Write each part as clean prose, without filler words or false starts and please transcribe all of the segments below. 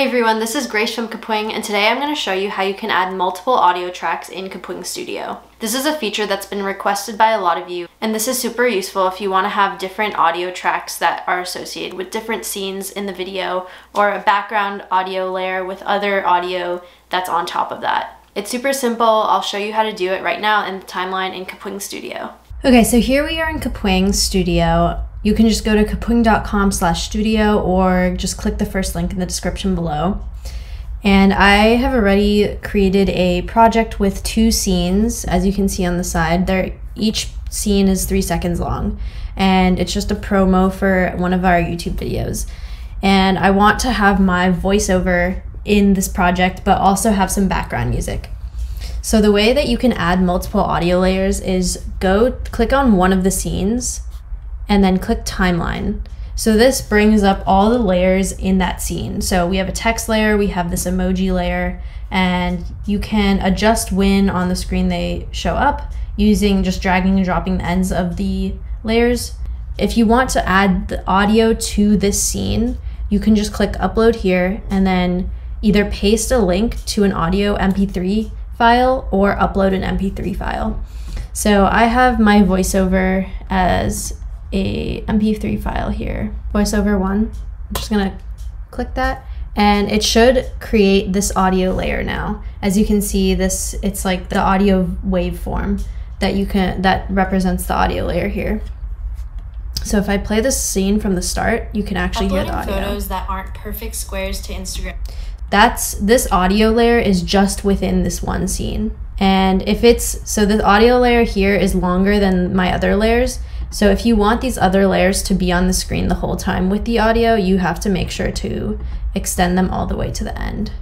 Hey everyone, this is Grace from Kapwing, and today I'm going to show you how you can add multiple audio tracks in Kapwing Studio. This is a feature that's been requested by a lot of you, and this is super useful if you want to have different audio tracks that are associated with different scenes in the video, or a background audio layer with other audio that's on top of that. It's super simple. I'll show you how to do it right now in the timeline in Kapwing Studio. Okay, so here we are in Kapwing Studio. You can just go to kapwing.com/studio or just click the first link in the description below. And I have already created a project with 2 scenes, as you can see on the side. Each scene is 3 seconds long, and it's just a promo for one of our YouTube videos. And I want to have my voiceover in this project, but also have some background music. So the way that you can add multiple audio layers is click on one of the scenes, and then click timeline. So this brings up all the layers in that scene. So we have a text layer, we have this emoji layer, and you can adjust when on the screen they show up using just dragging and dropping the ends of the layers. If you want to add the audio to this scene, you can just click upload here and then either paste a link to an audio MP3 file or upload an MP3 file. So I have my voiceover as a MP3 file here, voiceover 1. I'm just gonna click that, and it should create this audio layer now. As you can see, it's like the audio waveform that represents the audio layer here. So if I play this scene from the start, you can actually hear the audio. Photos that aren't perfect squares to Instagram. This audio layer is just within this one scene. And so the audio layer here is longer than my other layers. So if you want these other layers to be on the screen the whole time with the audio, you have to make sure to extend them all the way to the end.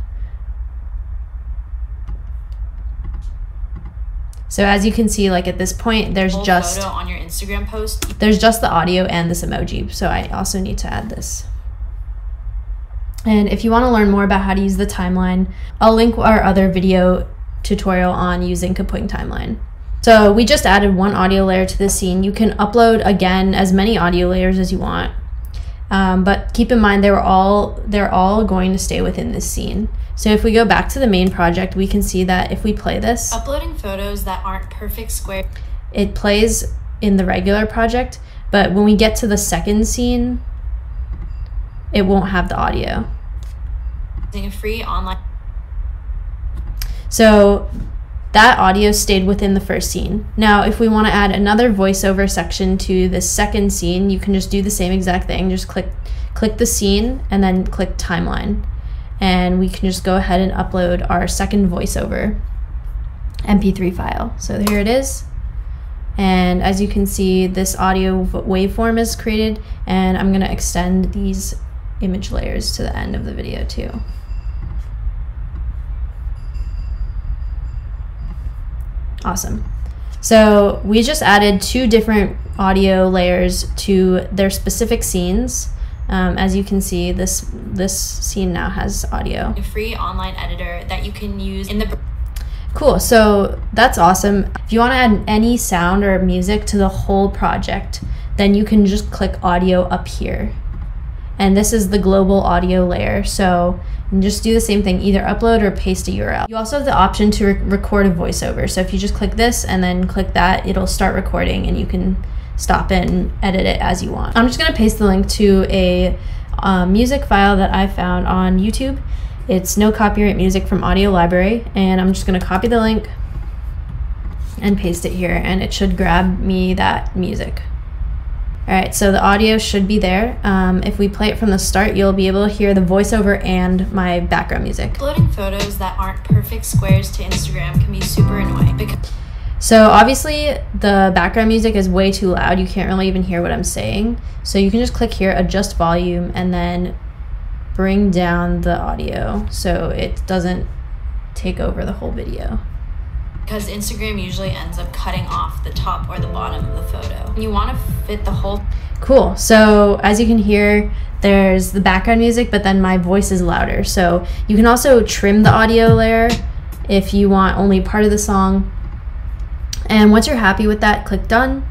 So as you can see, like at this point, there's just photo on your Instagram post. There's just the audio and this emoji. So I also need to add this. And if you want to learn more about how to use the timeline, I'll link our other video tutorial on using Kapwing timeline. So we just added one audio layer to the scene. You can upload again as many audio layers as you want, but keep in mind they're all going to stay within this scene. So if we go back to the main project, we can see that if we play this, uploading photos that aren't perfect square, it plays in the regular project, but when we get to the second scene, it won't have the audio. Using a free online. So that audio stayed within the first scene. Now, if we want to add another voiceover section to the second scene, you can just do the same exact thing. Just click the scene and then click timeline. And we can just go ahead and upload our second voiceover MP3 file. So here it is. And as you can see, this audio waveform is created, and I'm going to extend these image layers to the end of the video too. Awesome. So we just added 2 different audio layers to their specific scenes. As you can see, this scene now has audio. A free online editor that you can use in the... Cool, so that's awesome. If you want to add any sound or music to the whole project, then you can just click audio up here. And this is the global audio layer, so you can just do the same thing, either upload or paste a URL. You also have the option to record a voiceover. So if you just click this and then click that, it'll start recording, and you can stop and edit it as you want. I'm just gonna paste the link to a music file that I found on YouTube. It's no copyright music from Audio Library, and I'm just gonna copy the link and paste it here, and it should grab me that music. All right, so the audio should be there. If we play it from the start, you'll be able to hear the voiceover and my background music. Uploading photos that aren't perfect squares to Instagram can be super annoying. So obviously the background music is way too loud. You can't really even hear what I'm saying. So you can just click here, adjust volume, and then bring down the audio so it doesn't take over the whole video. Because Instagram usually ends up cutting off the top or the bottom of the photo. You want to fit the whole... Cool. So as you can hear, there's the background music, but then my voice is louder. So you can also trim the audio layer if you want only part of the song. And once you're happy with that, click done.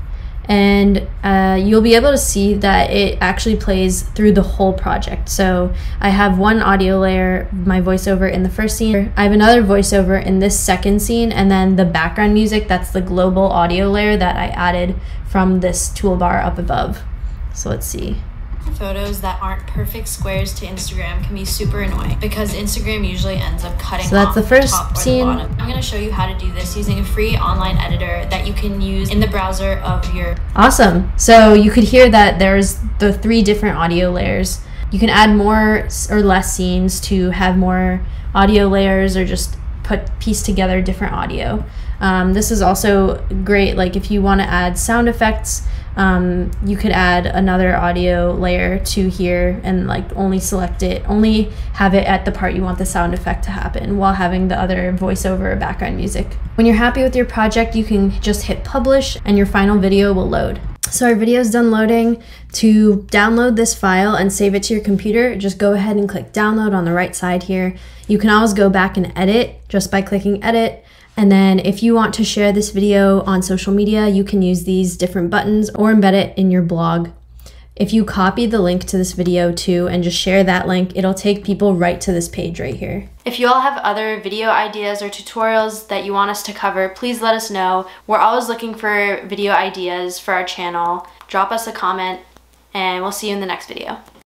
and you'll be able to see that it actually plays through the whole project. So I have one audio layer, my voiceover in the first scene. I have another voiceover in this second scene, and then the background music, that's the global audio layer that I added from this toolbar up above. So let's see. Photos that aren't perfect squares to Instagram can be super annoying because Instagram usually ends up cutting so that's off the first top or scene. the bottom. I'm going to show you how to do this using a free online editor that you can use in the browser of your... Awesome. So you could hear that there's the 3 different audio layers. You can add more or less scenes to have more audio layers, or just piece together different audio. This is also great, like if you want to add sound effects, you could add another audio layer to here and like only have it at the part you want the sound effect to happen, while having the other voiceover or background music. When you're happy with your project, you can just hit publish and your final video will load. So our video is done loading. To download this file and save it to your computer, just go ahead and click download on the right side here. You can always go back and edit just by clicking edit. And then if you want to share this video on social media, you can use these different buttons or embed it in your blog. If you copy the link to this video too and just share that link, it'll take people right to this page right here. If you all have other video ideas or tutorials that you want us to cover, please let us know. We're always looking for video ideas for our channel. Drop us a comment and we'll see you in the next video.